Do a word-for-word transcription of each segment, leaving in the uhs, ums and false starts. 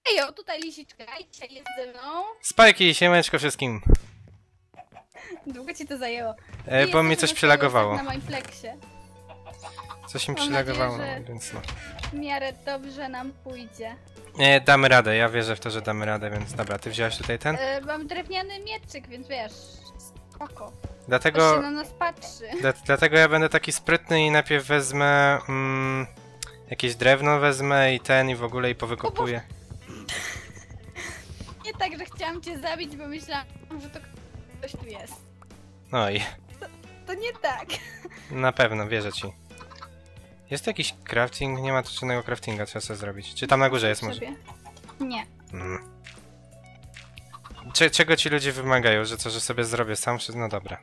Ejo, tutaj lisiczka i dzisiaj jest ze mną. Spajki, siemeczko wszystkim. Długo ci to zajęło. E, bo mi coś przylagowało. Na moim pleksie. Coś mi Mam przylagowało, nadzieję, że więc no. w miarę dobrze nam pójdzie. Nie, damy radę, ja wierzę w to, że damy radę, więc dobra, ty wziąłeś tutaj ten? E, mam drewniany mieczyk, więc wiesz, spoko. Dlatego, Ktoś się na nas patrzy. dla, dlatego ja będę taki sprytny i najpierw wezmę mm, jakieś drewno wezmę i ten i w ogóle i powykopuję. Nie tak, że chciałam cię zabić, bo myślałam, że to ktoś tu jest. Oj, To nie tak. na pewno, wierzę ci. Jest tu jakiś crafting? Nie ma tu żadnego craftinga, trzeba sobie zrobić. Czy tam na górze jest może? Sobie. Nie. Mm. Cze czego ci ludzie wymagają? Że co, że sobie zrobię sam? No dobra.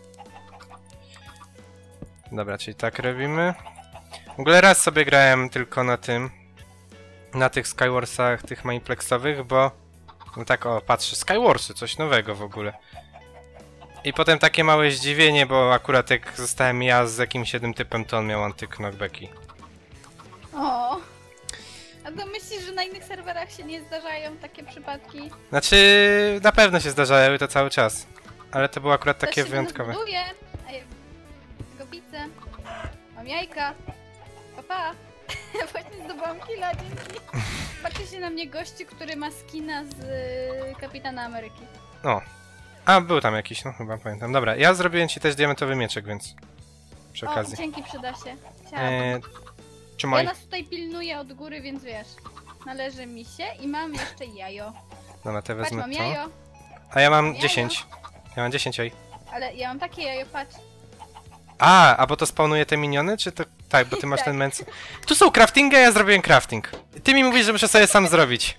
Dobra, czyli tak robimy. W ogóle raz sobie grałem tylko na tym, na tych Skywarsach, tych Mineplexowych, bo no tak, o, patrz, Skywarsy, coś nowego w ogóle. I potem takie małe zdziwienie, bo akurat jak zostałem ja z jakimś jednym typem, to on miał anty-knockbacki. O. A to myślisz, że na innych serwerach się nie zdarzają takie przypadki? Znaczy, na pewno się zdarzają i to cały czas. Ale to było akurat Ktoś takie się wyjątkowe. do nas buduje, a ja go widzę. Mam jajka. Papa. Właśnie zdobyłam killa, dzięki. Patrzy się na mnie gościu, który ma skina z y, Kapitana Ameryki. O. A, był tam jakiś, no chyba pamiętam. Dobra, ja zrobiłem ci też diamentowy mieczek, więc przy O, okazji. dzięki, przyda się. Chciałam. Eee, Ja trzymaj. nas tutaj pilnuję od góry, więc wiesz. Należy mi się i mam jeszcze jajo. Dobra, te Patrz, wezmę mam to. jajo. A ja mam Jajo. dziesięć. Ja mam dziesięć jaj. Ale ja mam takie jajo, patrz. A, a bo to spawnuje te miniony, czy to... Tak, bo ty masz Tak. ten męcy. Tu są craftingi, a ja zrobiłem crafting. Ty mi mówisz, że muszę sobie sam zrobić.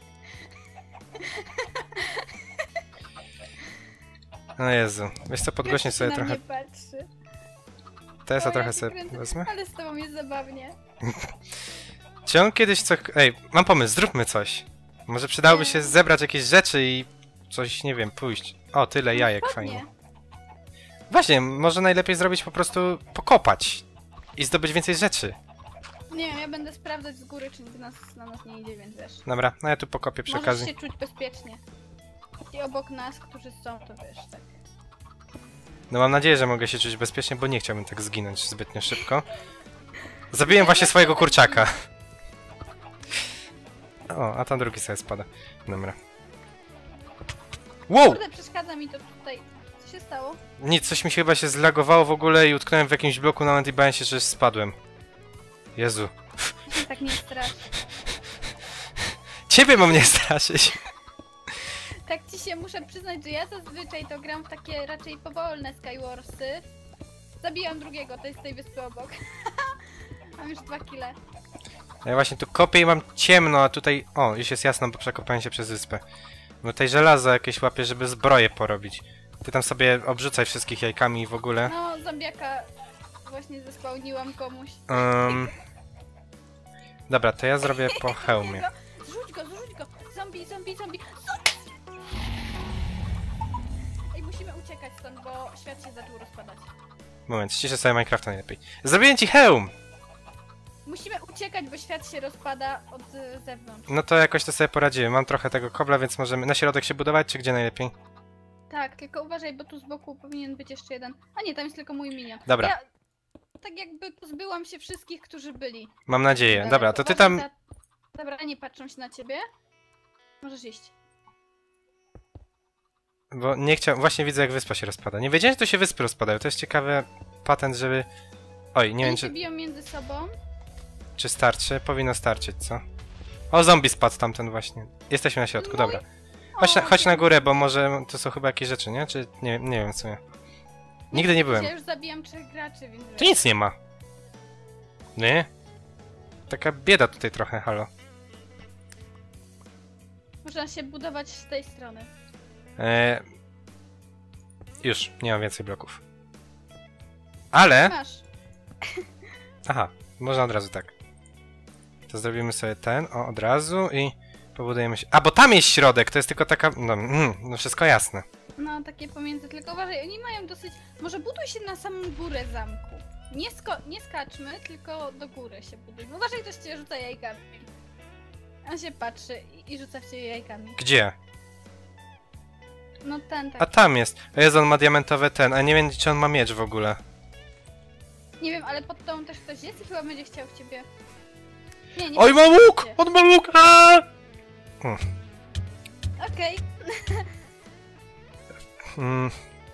No Jezu. Wiesz co, podgłośnie Gościu sobie na trochę... mnie patrzy. Teraz O, ja trochę ja się sobie kręcę. wezmę. Ale z tobą jest zabawnie. Czy on kiedyś co... Ej, mam pomysł, zróbmy coś. Może przydałoby Nie. się zebrać jakieś rzeczy i... Coś, nie wiem, pójść. O, tyle jajek, Ładnie. fajnie. Właśnie, może najlepiej zrobić po prostu... pokopać. I zdobyć więcej rzeczy. Nie wiem, ja będę sprawdzać z góry, czy nikt nas, na nas nie idzie, więc wiesz. Dobra, no ja tu pokopię przy Możesz okazji. się czuć bezpiecznie. I obok nas, którzy są, to wiesz, tak. No mam nadzieję, że mogę się czuć bezpiecznie, bo nie chciałbym tak zginąć zbytnio szybko. Zabiłem właśnie swojego kurczaka. O, a tam drugi sobie spada. Dobra. Wow! Kurde, przeszkadza mi to tutaj. Co się stało? Nic, coś mi się chyba się zlagowało w ogóle i utknąłem w jakimś bloku nawet i bałem się, że spadłem. Jezu. Się tak nie strasz. Ciebie mam nie straszyć. Tak ci się muszę przyznać, że ja zazwyczaj to gram w takie raczej powolne Skywarsy. Zabijam drugiego, to jest z tej wyspy obok. Mam już dwa kile. Ja właśnie tu kopię i mam ciemno, a tutaj... O, już jest jasno, bo przekopałem się przez wyspę. Bo tutaj żelazo jakieś łapię, żeby zbroję porobić. Ty tam sobie obrzucaj wszystkich jajkami i w ogóle. No, zombiaka właśnie zespełniłam komuś. Um, dobra, to ja zrobię po hełmie. Zrzuć go, zrzuć go! Zombie, zombie, zombie! Ej, musimy uciekać stąd, bo świat się zaczął rozpadać. Moment, ściszę sobie Minecrafta najlepiej. Zrobiłem ci hełm! Musimy uciekać, bo świat się rozpada od y, zewnątrz. No to jakoś to sobie poradziłem. Mam trochę tego kobla, więc możemy na środek się budować, czy gdzie najlepiej? Tak, tylko uważaj, bo tu z boku powinien być jeszcze jeden. A nie, tam jest tylko mój minion. Dobra. Ja tak jakby pozbyłam się wszystkich, którzy byli. Mam nadzieję. Ale Dobra, to ty uważaj tam... Za... Dobra, nie patrzą się na ciebie. Możesz iść. Bo nie chciałem... Właśnie widzę, jak wyspa się rozpada. Nie wiedziałem, że to się wyspy rozpadają. To jest ciekawy patent, żeby... Oj, nie Oni wiem, się czy, biją między sobą. czy starczy. Powinno starczyć, co? O, zombie spadł tamten właśnie. Jesteśmy na środku, Mój- dobra. Chodź na, O, chodź na górę, bo może to są chyba jakieś rzeczy, nie? Czy... Nie, nie wiem, co ja... Nigdy nie byłem. Ja już zabijam trzech graczy, więc... Tu nic nie ma. Nie? Taka bieda tutaj trochę, halo. Można się budować z tej strony. Eee, już, nie mam więcej bloków. Ale... Masz. Aha, można od razu tak. To zrobimy sobie ten, o, od razu i pobudujemy się... A, bo tam jest środek, to jest tylko taka... No, mm, no wszystko jasne. No, takie pomiędzy, tylko uważaj, oni mają dosyć... Może buduj się na samą górę zamku. Nie, sko nie skaczmy, tylko do góry się buduj. Uważaj, ktoś cię rzuca jajkami. On się patrzy i, i rzuca w ciebie jajkami. Gdzie? No ten tak. A tam jest. O Jezu, on ma diamentowe ten, a nie wiem, czy on ma miecz w ogóle. Nie wiem, ale pod tą też ktoś jest i chyba będzie chciał w ciebie... Nie, nie. Oj, ma łuk! On ma łuk! Aaaa! Hmm. Okej. Hmm.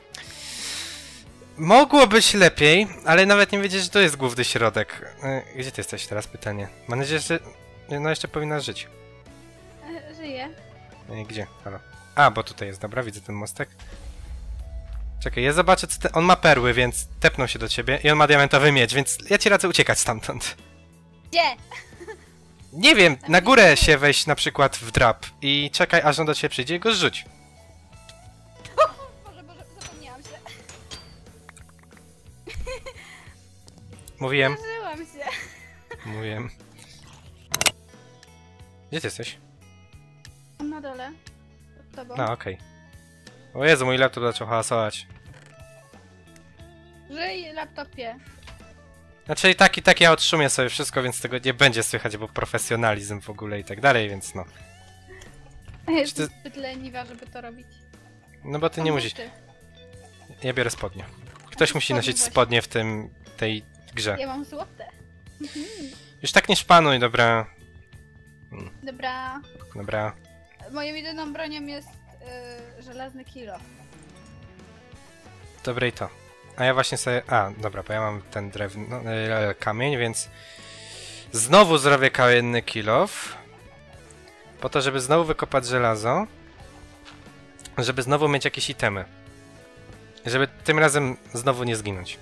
Mogło być lepiej, ale nawet nie wiedzieć, że to jest główny środek. E, Gdzie ty jesteś teraz? Pytanie. Mam nadzieję, że... No jeszcze powinna żyć. Okay. Żyje. E, Gdzie? Halo. A, bo tutaj jest, dobra, widzę ten mostek. Czekaj, ja zobaczę, co te... On ma perły, więc tepnął się do ciebie i on ma diamentowy miecz, więc ja ci radzę uciekać stamtąd. Gdzie? Nie wiem, na górę się wejść na przykład w drap i czekaj, aż on do ciebie przyjdzie i go zrzuć. Boże, Boże, zapomniałam się. Mówiłem, Zdarzyłam się. mówiłem. Gdzie ty jesteś? Na dole. Pod tobą. A, okej. O Jezu, mój laptop zaczął hałasować. Żyj, laptopie. Znaczy i tak i tak ja odszumię sobie wszystko, więc tego nie będzie słychać, bo profesjonalizm w ogóle i tak dalej, więc no. Jestem ty- zbyt leniwa, żeby to robić. No bo ty nie Mam musisz. buty. Ja biorę spodnie. Ktoś A, musi spodnie nosić właśnie. spodnie w tym, tej grze. Ja mam złote. Mhm. Już tak nie szpanuj, dobra. Dobra. Dobra. Moją jedyną bronią jest yy, żelazny kilo. Dobre i to. A ja właśnie sobie... A, dobra, bo ja mam ten drewno... E, kamień, więc... Znowu zrobię kamienny kilof. Po to, żeby znowu wykopać żelazo. Żeby znowu mieć jakieś itemy. Żeby tym razem znowu nie zginąć.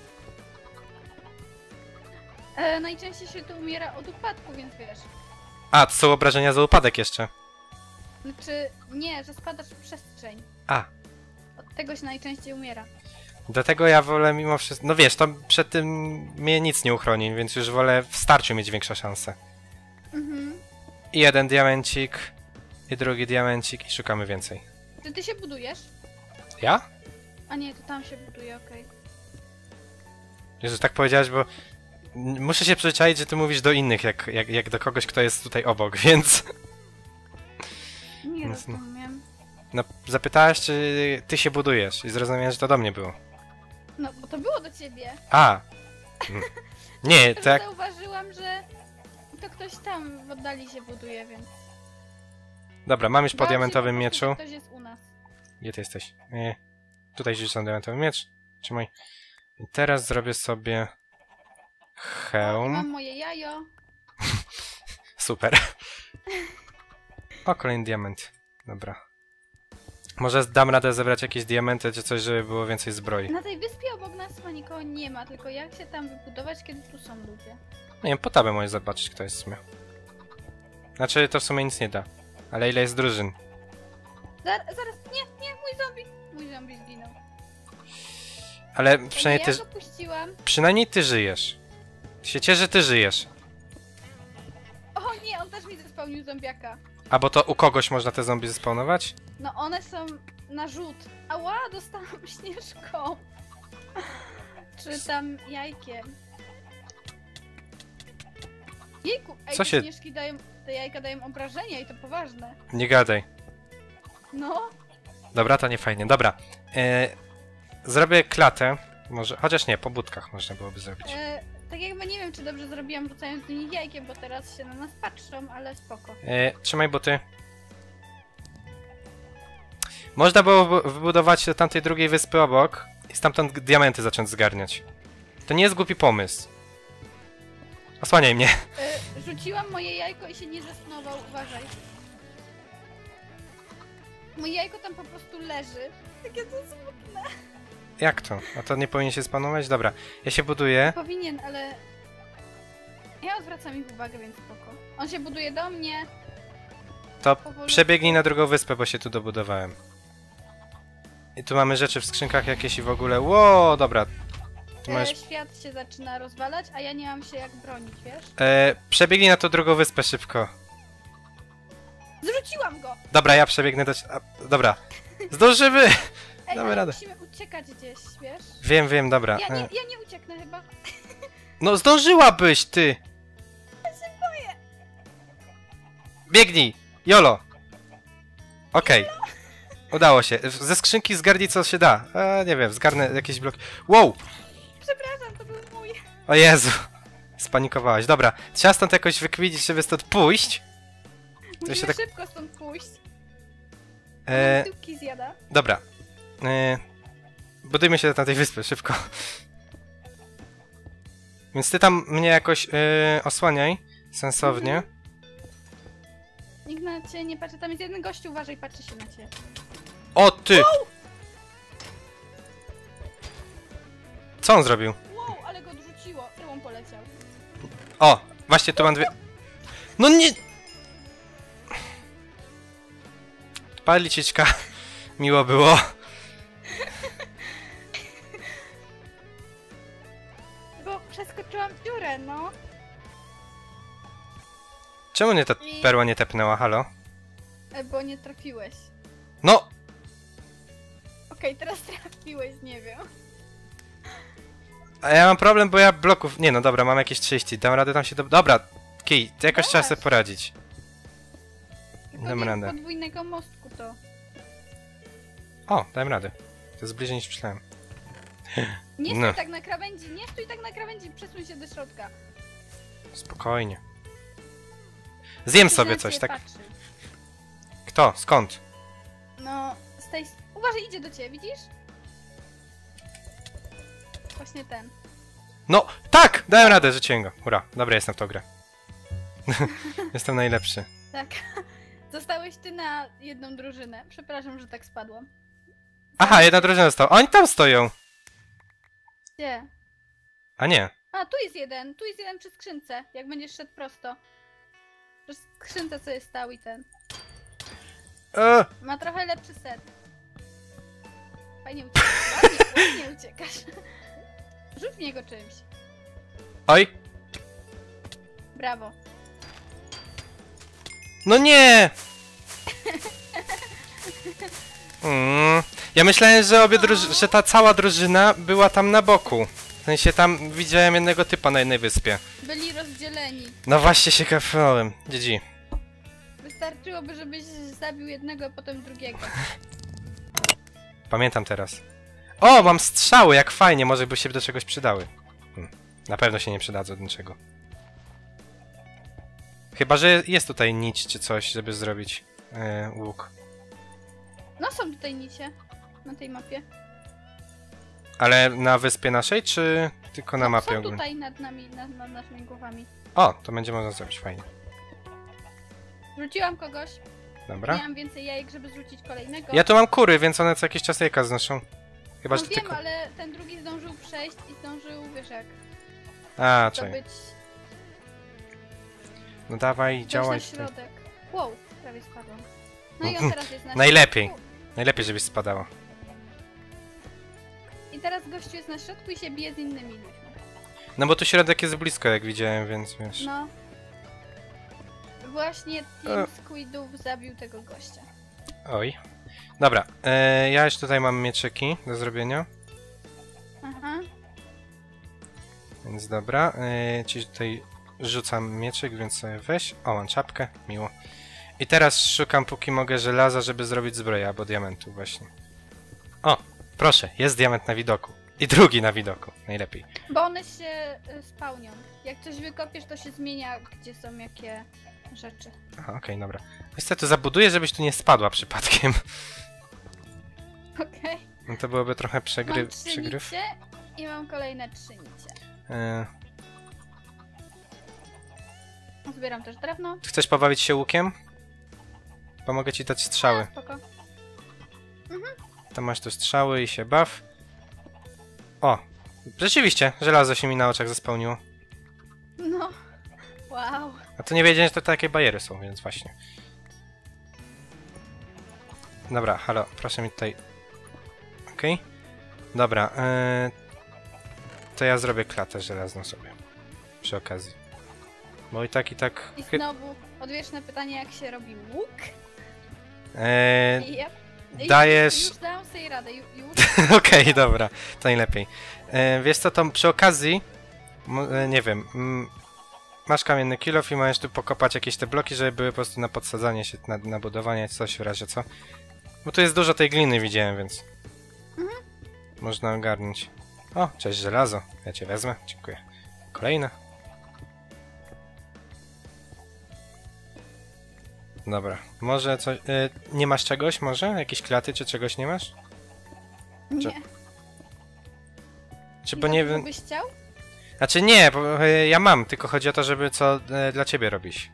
E, najczęściej się tu umiera od upadku, więc wiesz. A, to są obrażenia za upadek jeszcze. Znaczy, nie, że spadasz w przestrzeń. A, Od tego się najczęściej umiera. dlatego ja wolę mimo wszystko... No wiesz, to przed tym mnie nic nie uchroni, więc już wolę w starciu mieć większe szanse. Mhm. I jeden diamencik, i drugi diamencik, i szukamy więcej. Czy ty się budujesz? Ja? A nie, to tam się buduje, okej. Jezu, tak powiedziałeś, bo... n- Muszę się przyzwyczaić, że ty mówisz do innych, jak, jak, jak do kogoś, kto jest tutaj obok, więc... Nie Więc no. rozumiem. No, zapytałaś, czy ty się budujesz i zrozumiałem, że to do mnie było. No, bo to było do ciebie. A! Mm. Nie, Tylko tak... zauważyłam, że to ktoś tam w oddali się buduje, więc... Dobra, mam już po Bałam się diamentowym po prostu, że mieczu. Ktoś jest u nas. Gdzie ty jesteś? Nie. Tutaj rzucam diamentowy miecz. Trzymaj. I teraz zrobię sobie... O, Hełm. mam moje jajo. Super. O, kolejny diament. Dobra. Może dam radę zebrać jakieś diamenty czy coś, żeby było więcej zbroi. Na tej wyspie obok nas chyba nikogo nie ma, tylko jak się tam wybudować, kiedy tu są ludzie? Nie wiem, po tabę możesz zobaczyć, kto jest w sumie. Znaczy, to w sumie nic nie da. Ale ile jest drużyn? Zar zaraz, nie, nie, mój zombie! Mój zombie zginął. Ale Ej, przynajmniej ja ty, go puściłam. przynajmniej ty żyjesz. Się cieszę, że ty żyjesz. O nie, on też mi zespełnił zombiaka. A bo to u kogoś można te zombie zespawnować? No one są na rzut. Ała, dostałam śnieżką. Czy tam jajkiem. Jejku, ej, Co te się- śnieżki dają, te jajka dają obrażenia i to poważne. Nie gadaj. No, Dobra, to nie fajnie. Dobra. E, zrobię klatę. Może, chociaż nie, po budkach można byłoby zrobić. e, tak jakby nie wiem, czy dobrze zrobiłam rzucając do nich jajkiem, bo teraz się na nas patrzą, ale spoko. E, trzymaj buty. Można było wy- wybudować do tamtej drugiej wyspy obok i stamtąd g- diamenty zacząć zgarniać. To nie jest głupi pomysł. Osłaniaj mnie. E, rzuciłam moje jajko i się nie zesnował, uważaj. Moje jajko tam po prostu leży. Takie to smutne. Jak to? A to nie powinien się spanować? Dobra, ja się buduję. Powinien, ale... Ja odwracam ich uwagę, więc spoko. On się buduje do mnie. To powolutku. przebiegnij na drugą wyspę, bo się tu dobudowałem. I tu mamy rzeczy w skrzynkach jakieś i w ogóle... Ło, dobra. Tu E, masz... świat się zaczyna rozwalać, a ja nie mam się jak bronić, wiesz? E, przebiegnij na tą drugą wyspę szybko. Zrzuciłam go! Dobra, ja przebiegnę do... A, dobra. Zdążymy! Ej, Damy ale radę. musimy uciekać gdzieś, wiesz? Wiem, wiem, dobra. Ja nie, E, ja nie ucieknę chyba. No zdążyłabyś, ty! Biegnij! Jolo! Okej. Okay. Udało się. Ze skrzynki zgarnij co się da. E, nie wiem, zgarnę jakieś bloki. Wow! Przepraszam, to był mój. O Jezu! Spanikowałaś. Dobra, trzeba stąd jakoś wykminić, żeby stąd pójść. Musimy się tak... szybko stąd pójść. E... Tyłki zjada. Dobra. E... Budujmy się na tej wyspie, szybko. Więc ty tam mnie jakoś e... osłaniaj. Sensownie. Mhm. Nikt na ciebie nie patrzy. Tam jest jeden gościu, uważaj, patrzy się na ciebie. O ty! Wow! Co on zrobił? Wow, ale go odrzuciło. Tyłą poleciał. O! Właśnie tu mam dwie... No nie... Paliciczka. Miło było. Bo przeskoczyłam dziurę, no. Czemu nie ta perła nie tepnęła? Halo? E, Bo nie trafiłeś. No! Okej, teraz trafiłeś, nie wiem. A ja mam problem, bo ja bloków... Nie no dobra, mam jakieś trzydzieści. Dam radę tam się... Do... Dobra, kij, to jakoś trzeba Dasz. sobie poradzić. Tylko Dam nie radę. podwójnego mostku to. O, dałem radę. To jest bliżej niż myślałem. Nie stój No. tak na krawędzi, nie stój tak na krawędzi, przesuń się do środka. Spokojnie. Zjem Ktoś sobie na coś, ciebie tak? patrzy. Kto? Skąd? No, z tej... Uważaj, idzie do ciebie, widzisz? Właśnie ten. No, tak! Dałem radę, rzuciłem go. Hurra, dobra, jestem w tą grę. Jestem najlepszy. Tak. Zostałeś ty na jedną drużynę. Przepraszam, że tak spadłam. Aha, jedna drużyna została. Oni tam stoją! Gdzie? A nie. A, tu jest jeden. Tu jest jeden przy skrzynce. Jak będziesz szedł prosto. Przy skrzynce sobie stał i ten. E, Ma trochę lepszy set. Fajnie uciekasz. Ładnie, ładnie uciekasz. Rzuć w niego czymś. oj! Brawo. No nie! Mm. Ja myślałem, że obie druży- że ta cała drużyna była tam na boku. W sensie tam widziałem jednego typa na jednej wyspie. Byli rozdzieleni. No właśnie się kapnąłem. G G. Wystarczyłoby, żebyś zabił jednego, a potem drugiego. Pamiętam teraz. O, mam strzały, jak fajnie, może by się do czegoś przydały. Hmm. Na pewno się nie przydadzą do niczego. Chyba, że jest tutaj nić czy coś, żeby zrobić e, łuk. No są tutaj nicie. Na tej mapie. Ale na wyspie naszej, czy tylko na No, mapie są ogólnie? tutaj nad nami, nad, nad naszymi głowami. O, to będzie można zrobić, fajnie. Rzuciłam kogoś. Dobra. Miałam więcej jajek, żeby zrzucić kolejnego. Ja tu mam kury, więc one co jakiś czas jajka znoszą. Chyba, no że wiem, tylko... ale ten drugi zdążył przejść i zdążył, wiesz jak, A, to czekaj. być... No dawaj, Wejść działaj. na tutaj. środek. Wow, prawie spadłam. No i on teraz jest na Najlepiej. środku. Najlepiej, żebyś spadała. I teraz gościu jest na środku i się bije z innymi ludźmi. No bo tu środek jest blisko, jak widziałem, więc wiesz. No. Właśnie Team E. Squidów zabił tego gościa. Oj. Dobra, e, ja już tutaj mam mieczyki do zrobienia. Aha. Więc dobra, e, ci tutaj rzucam mieczyk, więc sobie weź. O, mam czapkę, miło. I teraz szukam, póki mogę, żelaza, żeby zrobić zbroję, albo diamentu właśnie. O, proszę, jest diament na widoku. I drugi na widoku, najlepiej. Bo one się y, spełnią. Jak coś wykopiesz, to się zmienia, gdzie są jakie rzeczy. Aha, okej, dobra. Wiesz co, tu zabuduję, żebyś tu nie spadła przypadkiem. Okej. No to byłoby trochę przegry... Mam trzy przegryw. nicie i mam kolejne trzy nicie. E, Zbieram też drewno. chcesz pobawić się łukiem? Pomogę ci dać strzały. A, spoko. To masz tu strzały i się baw. O! Rzeczywiście, żelazo się mi na oczach zespełniło. No. Wow. A to nie wiedziałem, że to takie bariery są, więc właśnie. Dobra, halo, proszę mi tutaj... Okej. Okay. Dobra, yy... to ja zrobię klatę żelazną sobie. Przy okazji. Bo i tak, i tak... I znowu odwieczne pytanie, jak się robi łuk? Yy... Yep. I Dajesz... Już dałam sobie radę, ju- już. Okej, okay, dobra, to najlepiej. E, wiesz co, to przy okazji, m, e, nie wiem, m, masz kamienny kilof i możesz tu pokopać jakieś te bloki, żeby były po prostu na podsadzanie się, na, na budowanie, coś w razie co. Bo tu jest dużo tej gliny, widziałem, więc... Mhm. Można ogarnąć. O, cześć żelazo. Ja cię wezmę, dziękuję. Kolejne. Dobra, może coś... Y, nie masz czegoś może? Jakieś klaty czy czegoś nie masz? Nie. Czy bo nie wiem... byś chciał? Znaczy nie, bo y, ja mam, tylko chodzi o to, żeby co y, dla ciebie robić.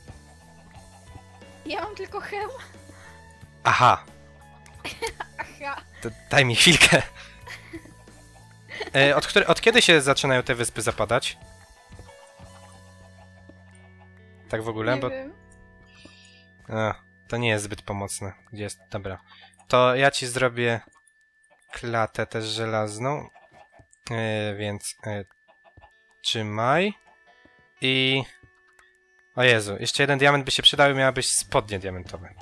Ja mam tylko hełm. Aha, Aha. to daj mi chwilkę. Y, od, który, od kiedy się zaczynają te wyspy zapadać? Tak w ogóle, Nie bo... wiem. A, to nie jest zbyt pomocne. Gdzie jest? Dobra. To ja ci zrobię klatę też żelazną. Yy, więc yy, trzymaj. I... O Jezu, jeszcze jeden diament by się przydał i miałabyś spodnie diamentowe.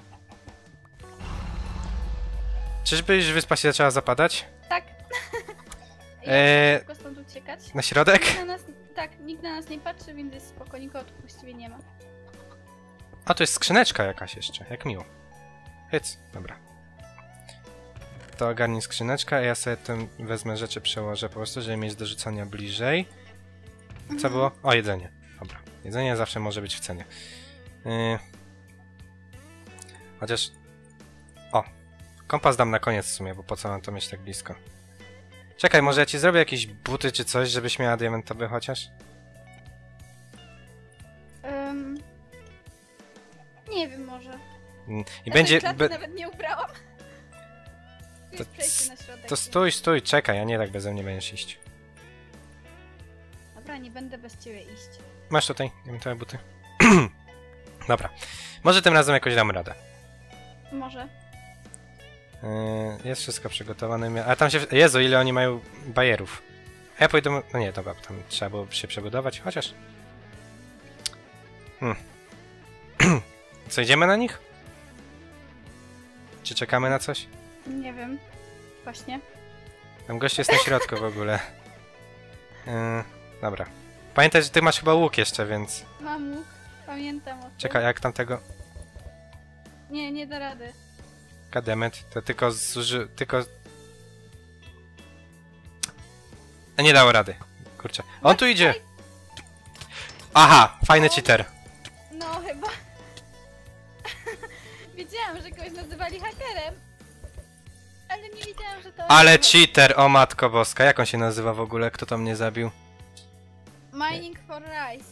Czyżbyś wyspa się zaczęła zapadać? Tak. Ja Eee, tylko stąd uciekać. Na środek? Nikt na nas, tak, nikt na nas nie patrzy, więc jest spoko, nikogo tu właściwie nie ma. A, to jest skrzyneczka jakaś jeszcze, jak miło. Hyc, dobra. To ogarnij skrzyneczkę, a ja sobie tym wezmę rzeczy, przełożę po prostu, żeby mieć do rzucania bliżej. Co Mhm. było? O, jedzenie. Dobra. Jedzenie zawsze może być w cenie. Yy... Chociaż... O! Kompas dam na koniec w sumie, bo po co mam to mieć tak blisko? Czekaj, może ja ci zrobię jakieś buty czy coś, żebyś miała diamentowy chociaż? Um, nie wiem, może. Mm, I Ja będzie... tej klaty Be... nawet nie ubrałam. Tu jest To- przejście na środek. To stój, stój, czekaj, a nie tak beze mnie będziesz iść. Dobra, nie będę bez ciebie iść. Masz tutaj diamentowe buty? Dobra. Może tym razem jakoś dam radę. Może. Yy, jest wszystko przygotowane. mia- A tam się... Jezu, ile oni mają bajerów. A ja pójdę... No nie, dobra, tam trzeba było się przebudować, chociaż... Hmm. Co, idziemy na nich? Czy czekamy na coś? Nie wiem. Właśnie. Tam gość jest na środku w ogóle. Yy, dobra. Pamiętaj, że ty masz chyba łuk jeszcze, więc... Mam łuk. Pamiętam o tym. Czekaj, jak tam tego... Nie, nie da rady. Kademet, to tylko zuży... tylko... A nie dało rady. Kurczę. On tu idzie! Aha, fajny cheater. No chyba. Wiedziałam, że kogoś nazywali hakerem. Ale nie wiedziałam, że to... Ale cheater, o matko boska. Jak on się nazywa w ogóle? Kto to mnie zabił? Mining for Rice.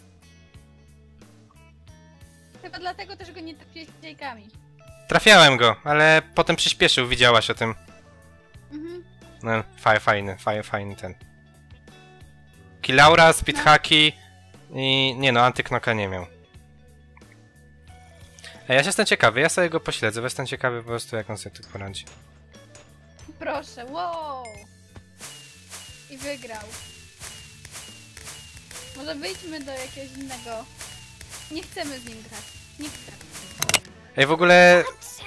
Chyba dlatego też go nie trafiłeś jajkami. Trafiałem go, ale potem przyspieszył, widziałaś o tym. Mhm. No, fajny, fajny, fajny, fajny ten. Kilaura, speedhacki i... nie no, antyknoka nie miał. Ej, ja się jestem ciekawy, ja sobie go pośledzę, bo jestem ciekawy po prostu jak on sobie tu poradzi. Proszę, wow! I wygrał. Może wyjdźmy do jakiegoś innego. Nie chcemy z nim grać. Nie chcę. Ej, w ogóle...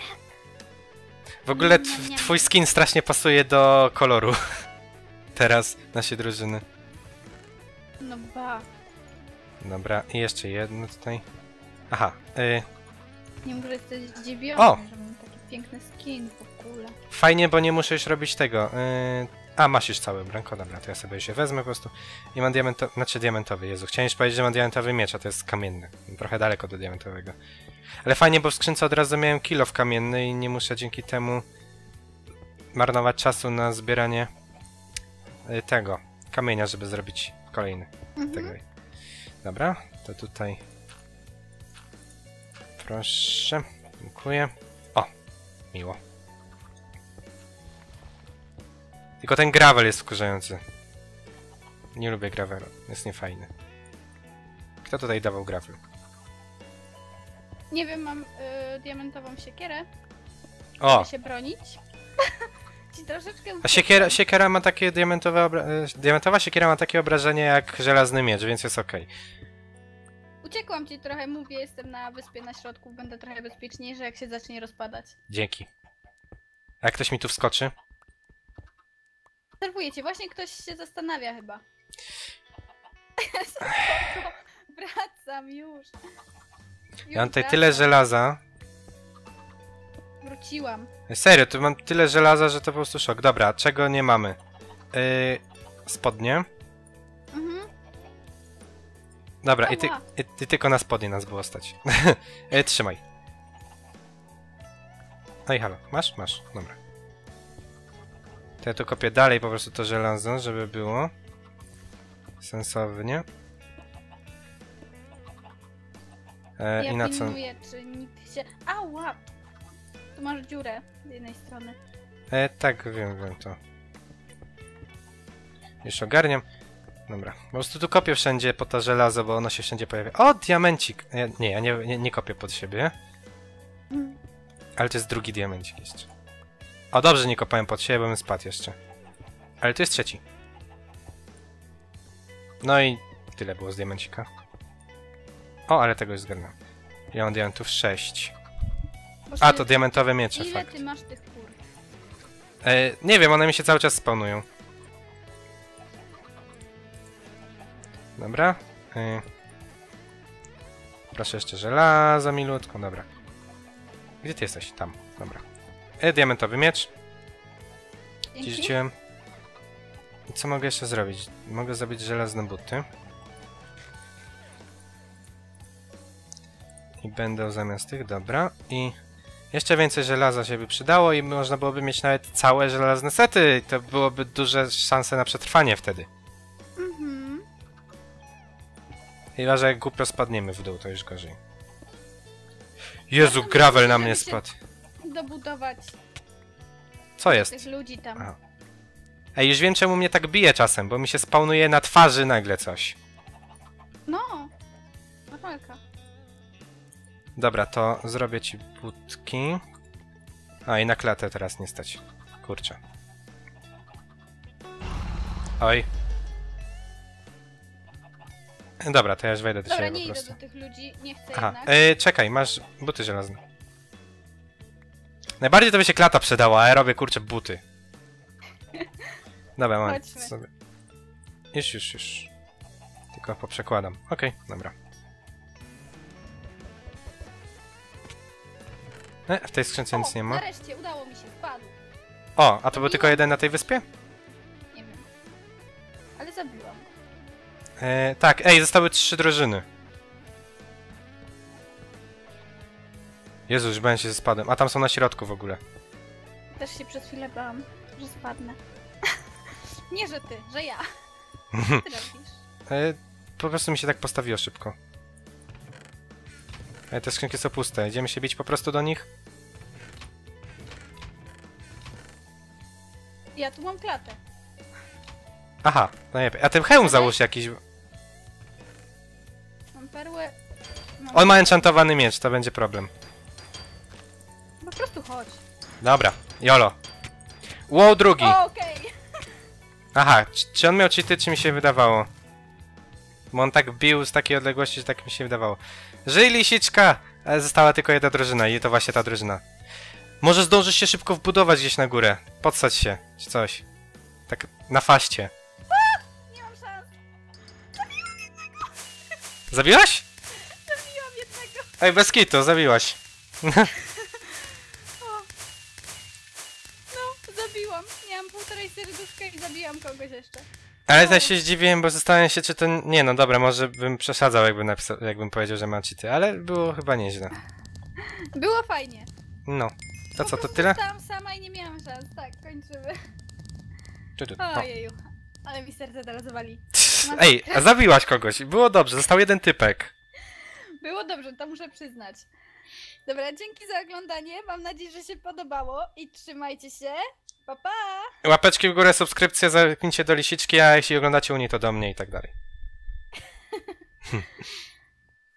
W ogóle tw twój skin strasznie pasuje do koloru. Teraz naszej drużyny. No ba. Dobra, i jeszcze jedno tutaj. Aha, y Nie może jesteś zdziwiony, O! że mam taki piękny skin w ogóle. fajnie, bo nie muszę już robić tego. Y a, masz już cały branko, dobra, to ja sobie się wezmę po prostu. I mam diamentowy, znaczy diamentowy, Jezu, chciałem już powiedzieć, że mam diamentowy miecz, a to jest kamienny. Trochę daleko do diamentowego. Ale fajnie, bo w skrzynce od razu miałem kilof kamienny i nie muszę dzięki temu marnować czasu na zbieranie y, tego kamienia, żeby zrobić kolejny. Mhm. Tego. Dobra, to tutaj proszę, dziękuję. O, miło. Tylko ten gravel jest wkurzający. Nie lubię gravelu, jest niefajny. Kto tutaj dawał gravel? Nie wiem, mam y, diamentową siekierę. O! Chcę się bronić. Ci troszeczkę... A siekiera, siekiera ma takie diamentowe obra e, diamentowa siekiera ma takie obrażenie jak żelazny miecz, więc jest okej. Uciekłam ci trochę, mówię, jestem na wyspie na środku, będę trochę bezpieczniejsza, jak się zacznie rozpadać. Dzięki. A jak ktoś mi tu wskoczy? Obserwuję cię, właśnie ktoś się zastanawia chyba. wracam już. już Ja mam tutaj wracam. tyle żelaza. Wróciłam. Serio, tu mam tyle żelaza, że to po prostu szok. Dobra, czego nie mamy? Yy, spodnie. Mhm. Dobra, i ty, Ała. i, i tylko na spodnie nas było stać. yy, trzymaj. Ej, halo, masz? Masz, dobra. To ja tu kopię dalej po prostu to żelazo, żeby było sensownie. E, Ja I na co? pilnuję, czy nikt się... Ała! Tu masz dziurę z jednej strony. E, tak, wiem, wiem to. Już ogarniam. Dobra, po prostu tu kopię wszędzie po to żelazo, bo ono się wszędzie pojawia. O, diamencik! Ja, nie, ja nie, nie, nie kopię pod siebie. Mm. Ale to jest drugi diamencik jeszcze. O, dobrze, nie kopałem pod siebie, bo bym spadł jeszcze. Ale to jest trzeci. No i tyle było z diamencika. O, ale tego już zgarnąłem. Ja mam diamentów sześć. Boże, A, to diamentowe miecze, ile fakt. ty masz tych kur? E, nie wiem, one mi się cały czas spawnują. Dobra. E, proszę jeszcze żelaza milutko, dobra. Gdzie ty jesteś? Tam, dobra. E, diamentowy miecz. Dzięki. Rzuciłem. I co mogę jeszcze zrobić? Mogę zrobić żelazne buty. I będą zamiast tych, dobra. I jeszcze więcej żelaza się by przydało i można byłoby mieć nawet całe żelazne sety. I to byłoby duże szanse na przetrwanie wtedy. Mhm. Chyba, że jak głupio spadniemy w dół, to już gorzej. Jezu, tam gravel na żeby mnie się- spadł. Dobudować Co jest? tych ludzi tam. Aha. Ej, już wiem czemu mnie tak bije czasem, bo mi się spawnuje na twarzy nagle coś. No! Normalka. Dobra, to zrobię ci budki. A, i na klatę teraz nie stać. Kurczę. Oj. Dobra, to ja już wejdę do Dobra, ciebie nie po idę prostu. do tych ludzi, nie chcę Aha, jednak. e, czekaj, masz buty żelazne. Najbardziej to by się klata przydała, a ja robię, kurczę, buty. Dobra, mam Chodźmy. sobie. Już, już, już. Tylko poprzekładam. Okej, dobra. E, w tej skrzynce nic O, nie ma. nareszcie, udało mi się, wpadł. O, a to był tylko jeden na tej wyspie? Nie wiem. Ale zabiłam go. E, tak, ej, zostały trzy drużyny. Jezu, już bałem się ze spadem. A tam są na środku w ogóle. Też się przez chwilę bałam, że spadnę. Nie, że ty, że ja. Ty robisz. E, po prostu mi się tak postawiło szybko. E, te skrzynki są puste. Idziemy się bić po prostu do nich? Ja tu mam klatę. Aha, najlepiej. A ten hełm załóż jakiś. Mam perłę. Mam... On ma enchantowany miecz, to będzie problem. Po prostu chodź. Dobra, jolo. Wow, drugi. O, okej. Aha, czy, czy on miał cheaty, czy mi się wydawało? Bo on tak bił z takiej odległości, że tak mi się wydawało. Żyj, lisiczka! Ale została tylko jedna drużyna i to właśnie ta drużyna. Może zdążysz się szybko wbudować gdzieś na górę. Podsadź się, czy coś. Tak na faście. Nie mam szans. Zabiłaś? Zabiłam jednego. Ej, bez kitu, zabiłaś. O. No, zabiłam. Miałam półtorej serduszka i zabijam kogoś jeszcze. Ale też się zdziwiłem, bo zastanawiam się, czy to... Nie, no dobra, może bym przesadzał, jakbym, napisał, jakbym powiedział, że ma cheaty, ale było chyba nieźle. Było fajnie. No. To Po co, to prostu tyle? Zostałam sama i nie miałam szans. Tak, kończymy. Czy, czy, o. Ojeju. Ale mi serce teraz wali. Ej, a zabiłaś kogoś. Było dobrze, został jeden typek. Było dobrze, to muszę przyznać. Dobra, dzięki za oglądanie. Mam nadzieję, że się podobało i trzymajcie się. Pa, pa! Łapeczki w górę, subskrypcje, zapnijcie do lisiczki, a jeśli oglądacie u niej, to do mnie i tak dalej.